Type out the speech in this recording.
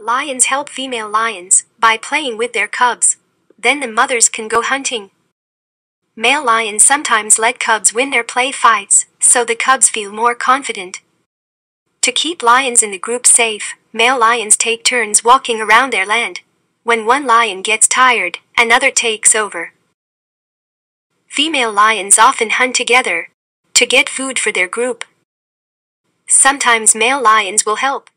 Lions help female lions by playing with their cubs. Then the mothers can go hunting. Male lions sometimes let cubs win their play fights, so the cubs feel more confident. To keep lions in the group safe, male lions take turns walking around their land. When one lion gets tired, another takes over. Female lions often hunt together to get food for their group. Sometimes male lions will help.